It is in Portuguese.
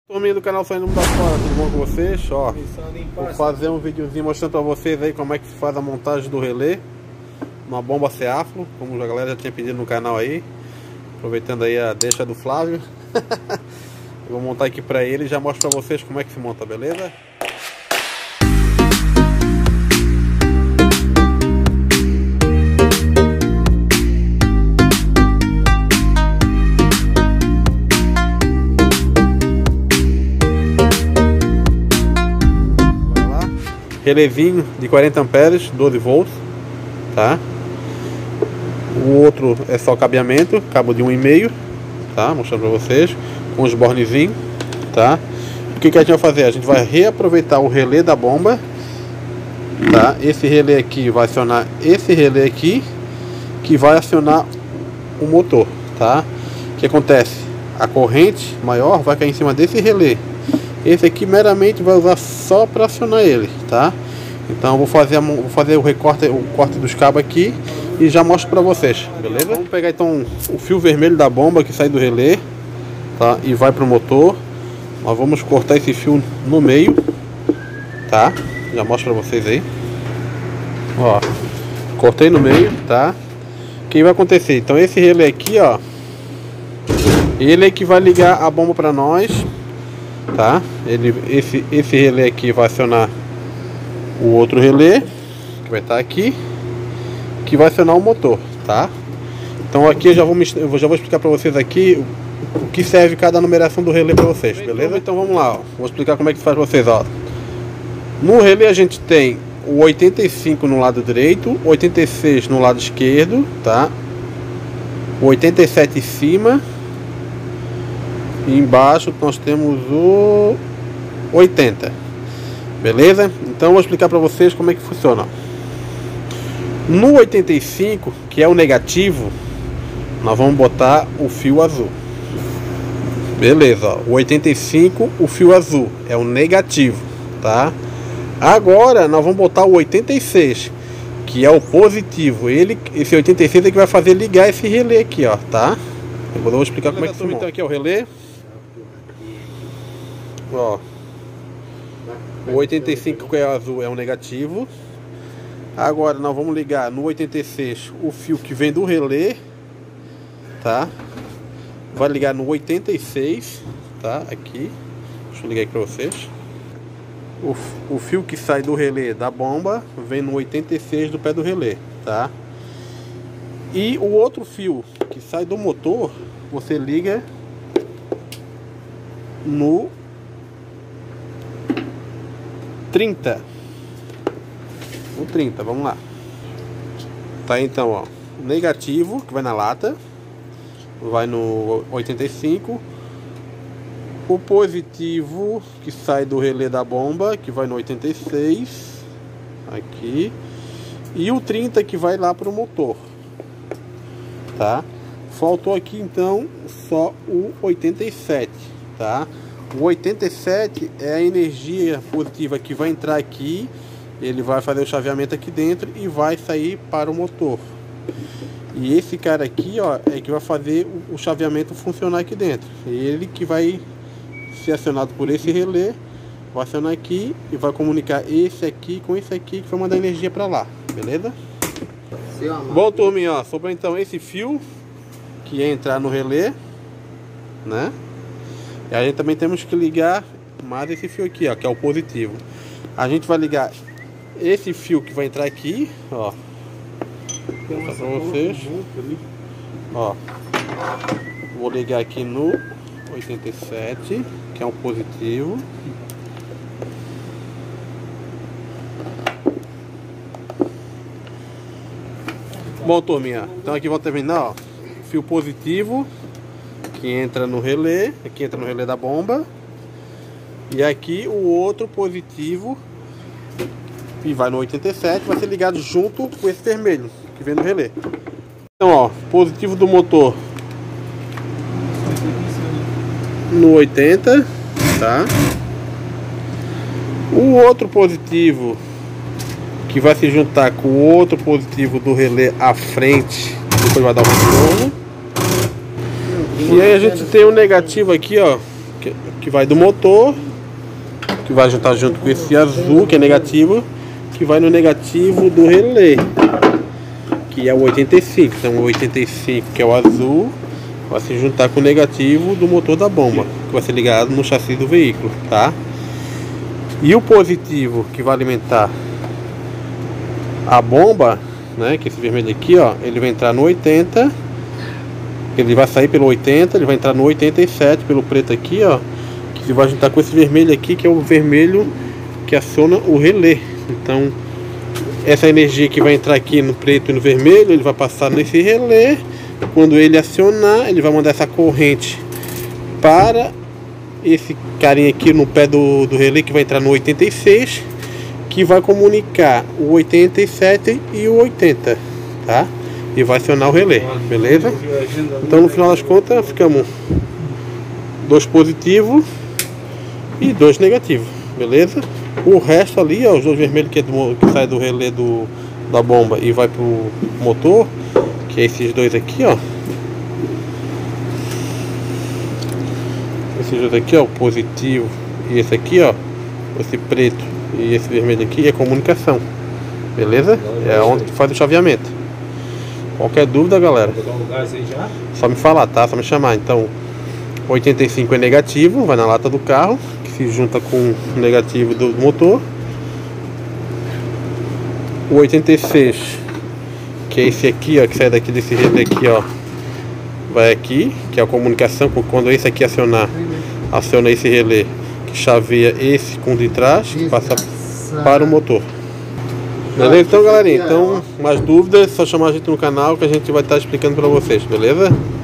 Turminha do canal Saindo da Fora, tudo bom com vocês? Ó, vou fazer um videozinho mostrando pra vocês aí como é que se faz a montagem do relé uma bomba Ceaflo, como a galera já tinha pedido no canal aí. Aproveitando aí a deixa do Flávio. Eu vou montar aqui pra ele e já mostro pra vocês como é que se monta, beleza? Relézinho de 40 amperes, 12 volts, tá? O outro é só cabeamento, cabo de 1,5, tá? Mostrando pra vocês, com os bornezinhos, tá? O que a gente vai fazer? A gente vai reaproveitar o relé da bomba, tá? Esse relé aqui vai acionar esse relé aqui, que vai acionar o motor, tá? O que acontece? A corrente maior vai cair em cima desse relé. Esse aqui meramente vai usar só para acionar ele, tá? Então eu vou fazer o corte dos cabos aqui e já mostro para vocês, beleza? Vamos pegar então o fio vermelho da bomba que sai do relé, tá? E vai pro motor. Nós vamos cortar esse fio no meio, tá? Já mostro para vocês aí. Ó, cortei no meio, tá? O que vai acontecer? Então esse relé aqui, ó, ele é que vai ligar a bomba para nós, tá? Esse relé aqui vai acionar o outro relé que vai estar aqui, que vai acionar o motor, tá? Então aqui eu já vou explicar para vocês aqui o que serve cada numeração do relé para vocês, beleza? Então vamos lá, ó. Vou explicar como é que faz para vocês, ó. No relé a gente tem o 85 no lado direito, 86 no lado esquerdo, tá? O 87 em cima. E embaixo nós temos o 80, beleza? Então eu vou explicar para vocês como é que funciona. No 85, que é o negativo, nós vamos botar o fio azul, beleza? Ó, o 85, o fio azul é o negativo, tá? Agora nós vamos botar o 86, que é o positivo. Esse 86 é que vai fazer ligar esse relé aqui, ó, tá? Eu vou explicar como é que funciona. Então aqui é o relé. Ó, o 85 que é azul é o negativo. Agora nós vamos ligar no 86 o fio que vem do relé, tá? Vai ligar no 86, tá? Aqui, deixa eu ligar aqui para vocês. O fio que sai do relé da bomba vem no 86 do pé do relé, tá? E o outro fio que sai do motor, você liga no 30. O 30, vamos lá. Tá, então, ó, negativo que vai na lata vai no 85. O positivo que sai do relé da bomba, que vai no 86 aqui. E o 30 que vai lá pro motor, tá? Faltou aqui então só o 87, tá? O 87 é a energia positiva que vai entrar aqui, ele vai fazer o chaveamento aqui dentro e vai sair para o motor. E esse cara aqui, ó, é que vai fazer o chaveamento funcionar aqui dentro. Ele que vai ser acionado por esse relé, vai acionar aqui e vai comunicar esse aqui com esse aqui que vai mandar energia para lá, beleza? Bom, turminha, ó, sobre então esse fio que ia entrar no relé, né? E a gente também temos que ligar mais esse fio aqui, ó, que é o positivo. A gente vai ligar esse fio que vai entrar aqui, ó. Vou mostrar pra vocês. Ó. Vou ligar aqui no 87, que é o positivo. Bom, turminha, então aqui vou terminar, ó. Fio positivo que entra no relé, aqui entra no relé da bomba. E aqui o outro positivo que vai no 87 vai ser ligado junto com esse vermelho que vem no relé. Então, ó, positivo do motor no 80, tá? O outro positivo que vai se juntar com o outro positivo do relé à frente, depois vai dar um retorno. E aí a gente tem um negativo aqui, ó, que que vai do motor, que vai juntar junto com esse azul, que é negativo, que vai no negativo do relé, que é o 85. Então o 85, que é o azul, vai se juntar com o negativo do motor da bomba, que vai ser ligado no chassi do veículo, tá? E o positivo, que vai alimentar a bomba, né, que esse vermelho aqui, ó, ele vai entrar no 80, ele vai sair pelo 80, ele vai entrar no 87 pelo preto aqui, ó, que vai juntar com esse vermelho aqui, que é o vermelho que aciona o relé. Então essa energia que vai entrar aqui no preto e no vermelho, ele vai passar nesse relé. Quando ele acionar, ele vai mandar essa corrente para esse carinha aqui no pé do relé, que vai entrar no 86, que vai comunicar o 87 e o 80, tá? E vai acionar o relé, beleza? Então no final das contas ficamos 2 positivos e 2 negativos, beleza? O resto ali, ó, os 2 vermelhos que sai do relé da bomba e vai pro motor, que é esses 2 aqui, ó. Esses 2 aqui, ó, o positivo e esse aqui, ó, esse preto e esse vermelho aqui é comunicação, beleza? É onde faz o chaveamento. Qualquer dúvida, galera, só me falar, tá? Só me chamar. Então 85 é negativo, vai na lata do carro, que se junta com o negativo do motor. O 86, que é esse aqui, ó, que sai daqui desse relé aqui, ó, vai aqui, que é a comunicação. Quando esse aqui acionar, aciona esse relé, que chaveia esse com o de trás, que passa para o motor. Beleza? Então, galerinha, então, mais dúvidas, só chamar a gente no canal que a gente vai estar explicando para vocês, beleza?